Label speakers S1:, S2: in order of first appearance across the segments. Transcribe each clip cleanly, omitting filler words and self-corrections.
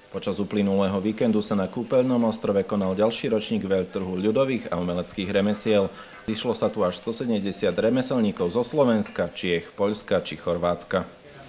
S1: Počas uplynulého víkendu sa na Kúpeľnom ostrove konal ďalší ročník veľtrhu ľudových a umeleckých remesiel. Zišlo sa tu až 170 remeselníkov zo Slovenska, Čiech, Poľska či Chorvátska.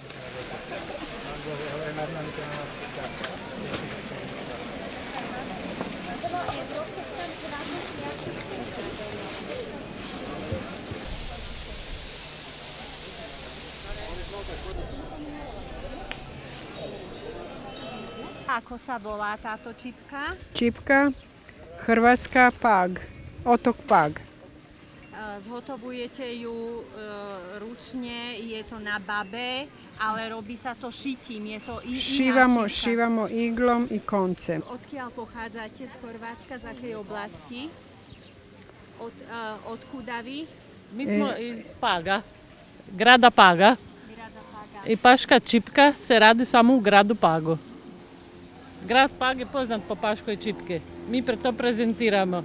S2: Ako sa volá táto čipka?
S3: Čipka, chorvátska pag, otok pag.
S2: Zhotovujete ju ručne, je to na babe, ale robí sa to šitím, je to iná čipka.
S3: Šívamo iglom i koncem.
S2: Odkiaľ pochádzate z Chorvátska, z akej oblasti? Odkuda vy?
S4: Mi smo iz Paga, grada Paga. I paška čipka se radi samo u gradu Pagu. Grad Pag je poznat po paškoj čipke. Mi to prezentiramo.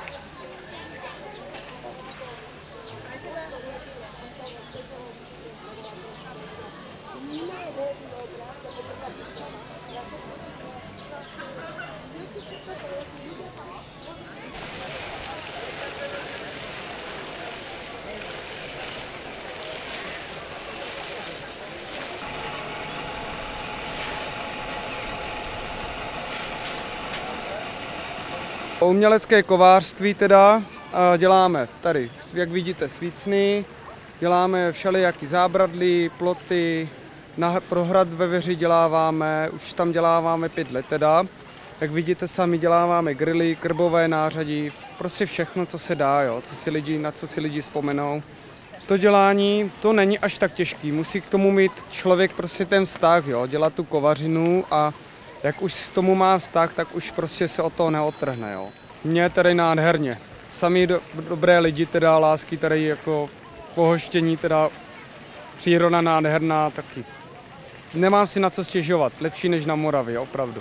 S5: Umělecké kovářství teda děláme tady, jak vidíte, svícny, děláme všelijaký zábradlí, ploty, pro hrad ve Veři děláváme, už tam děláváme 5 let teda. Jak vidíte sami, děláváme grily, krbové nářadí, prostě všechno, co se dá, jo, na co si lidi vzpomenou. To dělání, to není až tak těžký, musí k tomu mít člověk prostě ten vztah, jo, dělat tu kovařinu a jak už k tomu má vztah, tak už prostě se od toho neodtrhne, jo. Mně tady nádherně. Sami dobré lidi, teda lásky tady jako pohoštění, teda příroda nádherná taky. Nemám si na co stěžovat, lepší než na Moravě, opravdu.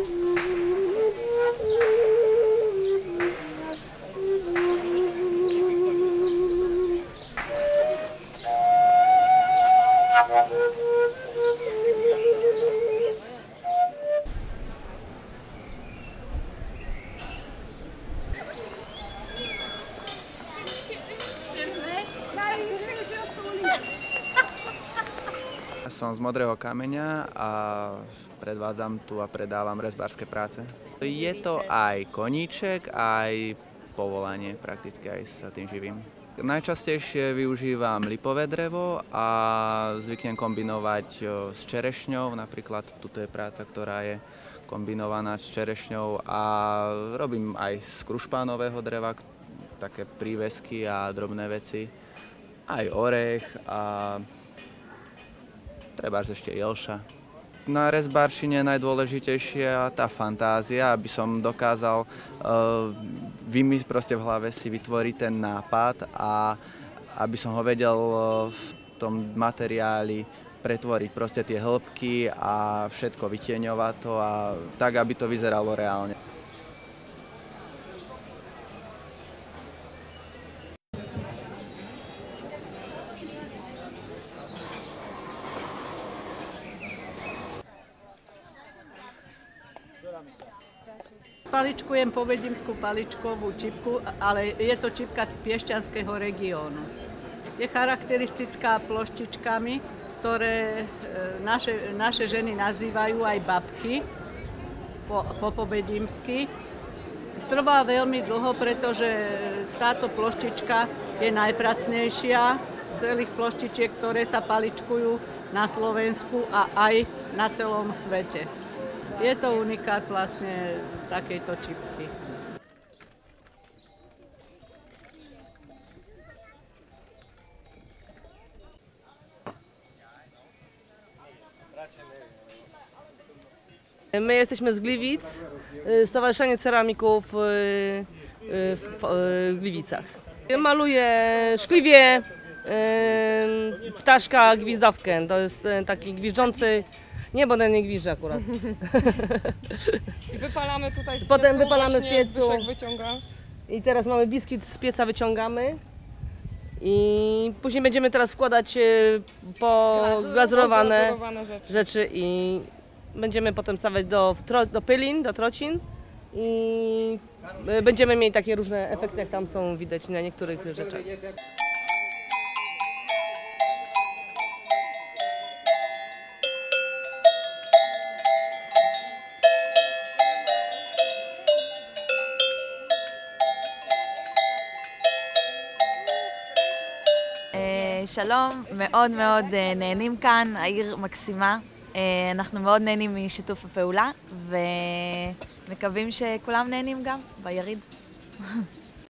S6: Som z Modrého kameňa a predvádzam tu a predávam rezbárske práce. Je to aj koníček, aj povolanie, prakticky aj sa tým živím. Najčastejšie využívam lipové drevo a zvyknem kombinovať s čerešňou, napríklad tuto je práca, ktorá je kombinovaná s čerešňou a robím aj z krušpánového dreva, také prívesky a drobné veci, aj orech a trebárs ešte jelša. Na rezbárčine je najdôležitejšia tá fantázia, aby som dokázal proste v hlave si vytvoriť ten nápad a aby som ho vedel v tom materiáli pretvoriť proste tie hĺbky a všetko vytieňovať to a tak, aby to vyzeralo reálne.
S4: Paličkujem povedimskú paličkovú čipku, ale je to čipka piešťanského regiónu. Je charakteristická ploštičkami, ktoré naše ženy nazývajú aj babky po povedimsky. Trvá veľmi dlho, pretože táto ploštička je najpracnejšia z celých ploštičiek, ktoré sa paličkujú na Slovensku a aj na celom svete. Je to unikát vlastne takejto čipky.
S7: My jesteśmy z Gliwic, Stowarzyszenie Ceramików w Gliwicach. Maluję szkliwie, ptaszka, gwizdawkę. To jest taki gwizdzący. Nie, bo ten nie gwizdże akurat.
S8: I wypalamy tutaj w piecu,
S7: potem wypalamy w piecu.
S8: Zbyszek wyciąga.
S7: I teraz mamy biskit z pieca, wyciągamy. I później będziemy teraz wkładać po glazurowane rzeczy i będziemy potem stawiać do pylin, do trocin i będziemy mieli takie różne efekty, jak tam są widać na niektórych rzeczach.
S9: שלום, מאוד מאוד נהנים כאן, העיר מקסימה. אנחנו מאוד נהנים משיתוף הפעולה ומקווים שכולם נהנים גם ביריד.